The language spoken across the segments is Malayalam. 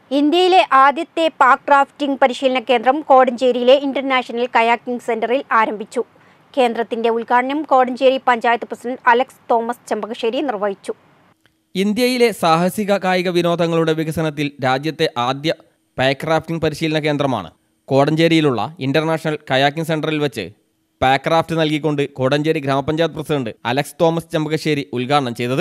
ഇന്ത്യയിലെ ആദ്യത്തെ പാക്ക് റാഫ്റ്റിംഗ് പരിശീലന കേന്ദ്രം കോടഞ്ചേരിയിലെ ഇന്റർനാഷണൽ കയാക്കിംഗ് സെന്ററിൽ ആരംഭിച്ചു. കേന്ദ്രത്തിന്റെ ഉദ്ഘാടനം കോടഞ്ചേരി പഞ്ചായത്ത് പ്രസിഡന്റ് അലക്സ് തോമസ് ചെമ്പകശ്ശേരി നിർവഹിച്ചു. ഇന്ത്യയിലെ സാഹസിക കായിക വിനോദങ്ങളുടെ വികസനത്തിൽ രാജ്യത്തെ ആദ്യ പാക്ക് റാഫ്റ്റിംഗ് പരിശീലന കേന്ദ്രമാണ് കോടഞ്ചേരിയിലുള്ള ഇന്റർനാഷണൽ കയാക്കിംഗ് സെന്ററിൽ വെച്ച് പാക്ക് റാഫ്റ്റ് നൽകിക്കൊണ്ട് കോടഞ്ചേരി ഗ്രാമപഞ്ചായത്ത് പ്രസിഡന്റ് അലക്സ് തോമസ് ചെമ്പകശ്ശേരി ഉദ്ഘാടനം ചെയ്തത്.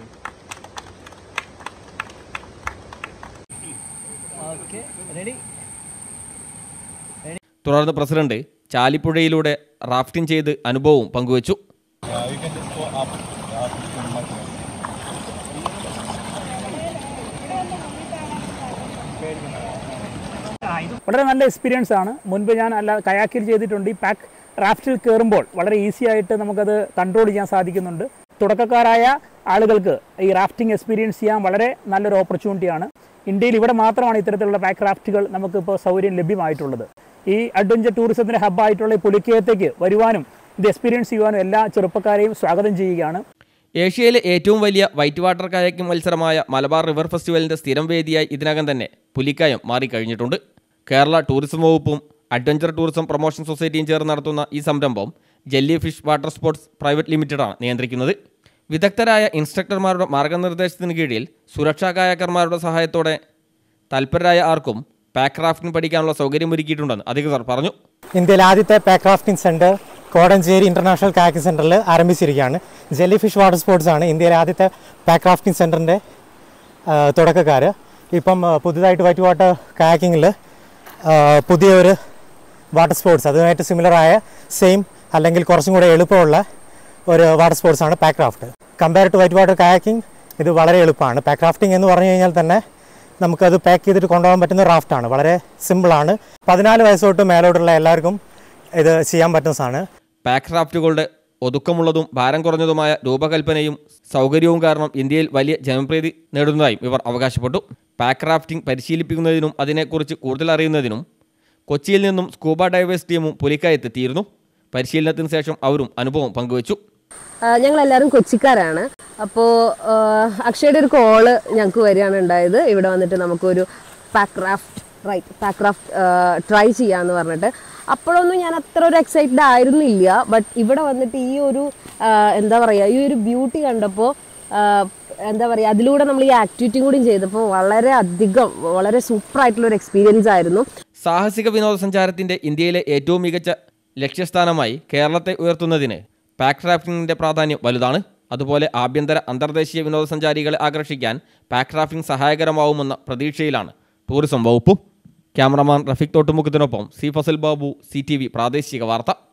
തുടർന്ന് പ്രസിഡന്റ് ചാലിപ്പുഴയിലൂടെ റാഫ്റ്റിംഗ് ചെയ്ത് അനുഭവവും പങ്കുവച്ചു. വളരെ നല്ല എക്സ്പീരിയൻസ് ആണ്. മുൻപ് ഞാൻ കയാക്കിൽ ചെയ്തിട്ടുണ്ട്. ഈ പാക്ക് റാഫ്റ്റിൽ കയറുമ്പോൾ വളരെ ഈസി ആയിട്ട് നമുക്കത് കൺട്രോൾ ചെയ്യാൻ സാധിക്കുന്നുണ്ട്. തുടക്കക്കാരായ ആളുകൾക്ക് ഈ റാഫ്റ്റിംഗ് എക്സ്പീരിയൻസ് ചെയ്യാൻ വളരെ നല്ലൊരു ഓപ്പർച്യൂണിറ്റിയാണ്. ഇന്ത്യയിൽ ഇവിടെ മാത്രമാണ് ഇത്തരത്തിലുള്ള പാക്ക് റാഫ്റ്റുകൾ നമുക്കിപ്പോൾ സൗകര്യം ലഭ്യമായിട്ടുള്ളത്. ഈ അഡ്വഞ്ചർ ടൂറിസത്തിൻ്റെ ഹബ്ബായിട്ടുള്ള ഈ പുലിക്കയത്തേക്ക് വരുവാനും ഇത് എക്സ്പീരിയൻസ് ചെയ്യുവാനും എല്ലാ ചെറുപ്പക്കാരെയും സ്വാഗതം ചെയ്യുകയാണ്. ഏഷ്യയിലെ ഏറ്റവും വലിയ വൈറ്റ് വാട്ടർ കയാക്കിംഗ് മത്സരമായ മലബാർ റിവർ ഫെസ്റ്റിവലിൻ്റെ സ്ഥിരം വേദിയായി ഇതിനകം തന്നെ പുലിക്കയം മാറിക്കഴിഞ്ഞിട്ടുണ്ട്. കേരള ടൂറിസം വകുപ്പും അഡ്വഞ്ചർ ടൂറിസം പ്രൊമോഷൻ സൊസൈറ്റിയും ചേർന്ന് നടത്തുന്ന ഈ സംരംഭം jelly fish water sports private ലിമിറ്റഡാണ് നിയന്ത്രിക്കുന്നത്. വിദഗ്ധരായ ഇൻസ്ട്രക്ടർമാരുടെ മാർഗനിർദ്ദേശത്തിന് കീഴിൽ സുരക്ഷാ കായാക്കർമാരുടെ സഹായത്തോടെ തൽപരരായ ആർക്കും പാക്ക് റാഫ്റ്റിംഗ് പഠിക്കാനുള്ള സൗകര്യമൊരുക്കിയിട്ടുണ്ടെന്ന് അധികൃതർ പറഞ്ഞു. ഇന്ത്യയിലെ ആദ്യത്തെ pack rafting centre Kodanchery international kayaking സെൻറ്ററിൽ ആരംഭിച്ചിരിക്കുകയാണ്. ജെല്ലി ഫിഷ് വാട്ടർ സ്പോർട്സ് ആണ് ഇന്ത്യയിലെ ആദ്യത്തെ പാക്ക് റാഫ്റ്റിംഗ് സെൻറ്ററിൻ്റെ തുടക്കക്കാർ. ഇപ്പം പുതുതായിട്ട് വൈറ്റ് വാട്ടർ കയാക്കിങ്ങിൽ പുതിയൊരു വാട്ടർ സ്പോർട്സ് അതുമായിട്ട് സിമിലറായ സെയിം അല്ലെങ്കിൽ കുറച്ചും കൂടെ എളുപ്പമുള്ള ഒരു വാട്ടർ സ്പോർട്സാണ് pack raft. Compare to white water kayaking ഇത് വളരെ എളുപ്പമാണ്. പാക്ക് റാഫ്റ്റിംഗ് എന്ന് പറഞ്ഞു കഴിഞ്ഞാൽ തന്നെ നമുക്കത് പാക്ക് ചെയ്തിട്ട് കൊണ്ടുപോകാൻ പറ്റുന്ന റാഫ്റ്റാണ്. വളരെ സിമ്പിളാണ്. 14 വയസ്സ് തൊട്ട് മേലോട്ടുള്ള എല്ലാവർക്കും ഇത് ചെയ്യാൻ പറ്റുന്നതാണ്. പാക്ക് റാഫ്റ്റുകളുടെ ഒതുക്കമുള്ളതും ഭാരം കുറഞ്ഞതുമായ രൂപകൽപ്പനയും സൗകര്യവും കാരണം ഇന്ത്യയിൽ വലിയ ജനപ്രീതി നേടുന്നതായും ഇവർ അവകാശപ്പെട്ടു. പാക്ക് റാഫ്റ്റിംഗ് പരിശീലിപ്പിക്കുന്നതിനും അതിനെക്കുറിച്ച് കൂടുതൽ അറിയുന്നതിനും കൊച്ചിയിൽ നിന്നും സ്കൂബ ഡൈവേഴ്സ് ടീമും പുലിക്കയത്തെത്തിയിരുന്നു. പരിശീലനത്തിന് ശേഷം അവരും അനുഭവം പങ്കുവച്ചു. ഞങ്ങളെല്ലാവരും കൊച്ചിക്കാരാണ്. അപ്പോൾ അക്ഷയുടെ ഒരു കോള് ഞങ്ങൾക്ക് വരികയാണ് ഉണ്ടായത്. ഇവിടെ വന്നിട്ട് നമുക്കൊരു പാക്ക് റാഫ്റ്റ് ട്രൈ ചെയ്യാമെന്ന് പറഞ്ഞിട്ട്. അപ്പോഴൊന്നും ഞാൻ അത്ര ഒരു എക്സൈറ്റഡ് ആയിരുന്നില്ല. ബട്ട് ഇവിടെ വന്നിട്ട് ഈ ഒരു എന്താ പറയുക, ഈ ഒരു ബ്യൂട്ടി കണ്ടപ്പോൾ എന്താ പറയുക, അതിലൂടെ നമ്മൾ ഈ ആക്ടിവിറ്റിയും കൂടി ചെയ്തപ്പോൾ വളരെ സൂപ്പറായിട്ടുള്ളൊരു എക്സ്പീരിയൻസ് ആയിരുന്നു. സാഹസിക വിനോദസഞ്ചാരത്തിൻ്റെ ഇന്ത്യയിലെ ഏറ്റവും മികച്ച ലക്ഷ്യസ്ഥാനമായി കേരളത്തെ ഉയർത്തുന്നതിന് പാക്ക് റാഫ്റ്റിംഗിൻ്റെ പ്രാധാന്യം വലുതാണ്. അതുപോലെ ആഭ്യന്തര അന്തർദേശീയ വിനോദസഞ്ചാരികളെ ആകർഷിക്കാൻ പാക്ക് റാഫ്റ്റിംഗ് സഹായകരമാവുമെന്ന പ്രതീക്ഷയിലാണ് ടൂറിസം വകുപ്പും. ക്യാമറമാൻ റഫീഖ് തോട്ടുമുഖത്തിനൊപ്പം സി ഫസൽ ബാബു, CTV പ്രാദേശിക വാർത്ത.